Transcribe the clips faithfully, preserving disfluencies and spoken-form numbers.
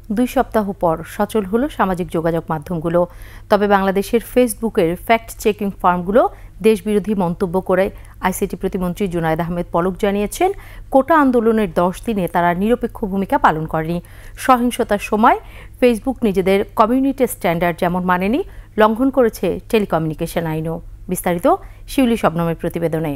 দুই সপ্তাহ পর সচল হলো সামাজিক যোগাযোগ মাধ্যমগুলো। তবে বাংলাদেশের ফেসবুকের ফ্যাক্ট চেকিং ফার্মগুলো দেশবিরোধী মন্তব্য করে আইসিটি প্রতিমন্ত্রী জুনায়েদ আহমেদ পলক জানিয়েছেন, কোটা আন্দোলনের দশ দিনে তারা নিরপেক্ষ ভূমিকা পালন করেনি। সহিংসতার সময় ফেসবুক নিজেদের কমিউনিটি স্ট্যান্ডার্ড যেমন মানেনি, লঙ্ঘন করেছে টেলিকমিউনিকেশন আইনও। বিস্তারিত শিউলি শবনমের প্রতিবেদনে।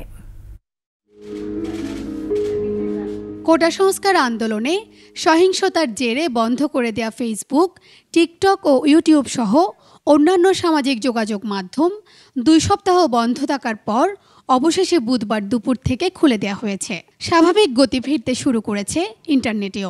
কোটা সংস্কার আন্দোলনে সহিংসতার জেরে বন্ধ করে দেয়া ফেসবুক, টিকটক ও ইউটিউব সহ অন্যান্য সামাজিক যোগাযোগ মাধ্যম দুই সপ্তাহ বন্ধ থাকার পর অবশেষে বুধবার দুপুর থেকে খুলে দেয়া হয়েছে। স্বাভাবিক গতি ফিরতে শুরু করেছে ইন্টারনেটেও।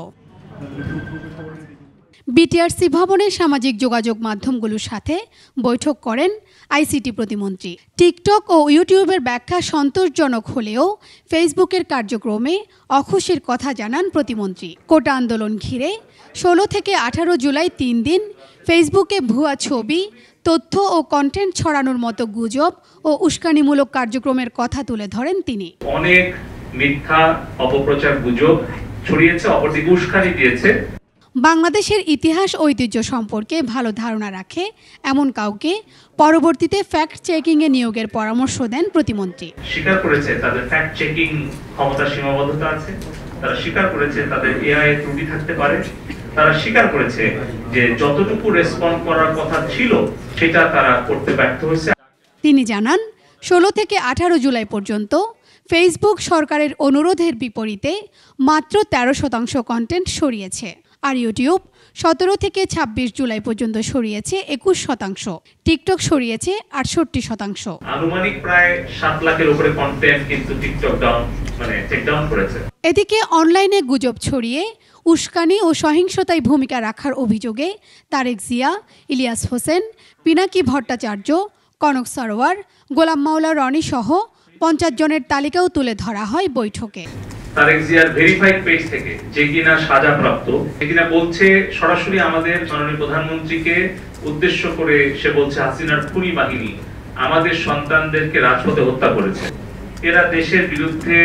বিটিআরসি ভবনে সামাজিক যোগাযোগ মাধ্যমগুলোর সাথে বৈঠক করেন আইসিটি প্রতিমন্ত্রী। টিকটক ও ইউটিউবের ব্যাখ্যা সন্তোষজনক হলেও ফেসবুকের কার্যক্রমে অখুশির কথা জানান প্রতিমন্ত্রী। কোটা আন্দোলন ঘিরে ষোলো থেকে আঠারো জুলাই তিন দিন ফেসবুকে ভুয়া ছবি, তথ্য ও কন্টেন্ট ছড়ানোর মতো গুজব ও উস্কানিমূলক কার্যক্রমের কথা তুলে ধরেন তিনি। অনেক মিথ্যা অপপ্রচার গুজব ছড়িয়েছে, অপরদিকে উস্কানি দিয়েছে। বাংলাদেশের ইতিহাস ঐতিহ্য সম্পর্কে ভালো ধারণা রাখে এমন কাউকে পরবর্তীতে ফ্যাক্ট চেকিং এ নিয়োগের পরামর্শ দেন প্রতিমন্ত্রী। স্বীকার করেছে তাদের ফ্যাক্ট চেকিং ক্ষমতা সীমাবদ্ধতা আছে, তারা স্বীকার করেছে তাদের এআই ত্রুটি থাকতে পারে, তারা স্বীকার করেছে যে যতটুকু রেসপন্ড করার কথা ছিল সেটা তারা করতে ব্যর্থ হয়েছে। তিনি জানান, ষোলো থেকে আঠারো জুলাই পর্যন্ত ফেসবুক সরকারের অনুরোধের বিপরীতে মাত্র তেরো শতাংশ কন্টেন্ট সরিয়েছে, আর ইউটিউব সতেরো থেকে ছাব্বিশ জুলাই পর্যন্ত সরিয়েছে একুশ শতাংশ, টিকটক সরিয়েছে আটষট্টি শতাংশ। আনুমানিক প্রায় সাত লাখের উপরে কন্টেন্ট কিন্তু টিকটক ডাউন মানে টেক ডাউন করেছে। এদিকে অনলাইনে গুজব ছড়িয়ে উস্কানি ও সহিংসতায় ভূমিকা রাখার অভিযোগে তারেক জিয়া, ইলিয়াস হোসেন, পিনাকি ভট্টাচার্য, কনক সরোয়ার, গোলাম মাওলা রনি সহ পঞ্চাশ জনের তালিকাও তুলে ধরা হয় বৈঠকে। তারেক জিয়ার ভেরিফাইড পেজ থেকে যে কিনা সাজাপ্রাপ্ত, যে কিনা বলছে সরাসরি আমাদের মাননীয় প্রধানমন্ত্রীকে উদ্দেশ্য করে সে বলছে হাসিনার খুনি বাহিনী আমাদের সন্তানদেরকে রাজপথে হত্যা করেছে। এরা দেশের বিরুদ্ধে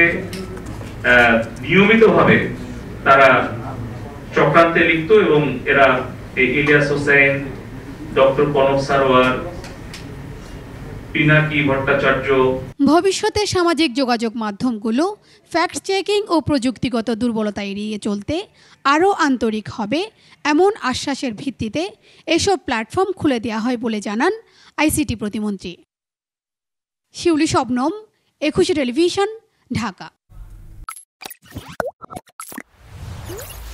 নিয়মিতভাবে তারা চক্রান্তে লিপ্ত এবং এরা ইলিয়াস হোসেন, ডক্টর কনক সরোয়ার, পিনাকি ভট্টাচার্য। ভবিষ্যতে সামাজিক যোগাযোগ মাধ্যমগুলো ফ্যাক্ট চেকিং ও প্রযুক্তিগত দুর্বলতা এড়িয়ে চলতে আরও আন্তরিক হবে এমন আশ্বাসের ভিত্তিতে এসব প্ল্যাটফর্ম খুলে দেওয়া হয় বলে জানান আইসিটি প্রতিমন্ত্রী। শিউলি শবনম, একুশে টেলিভিশন, ঢাকা।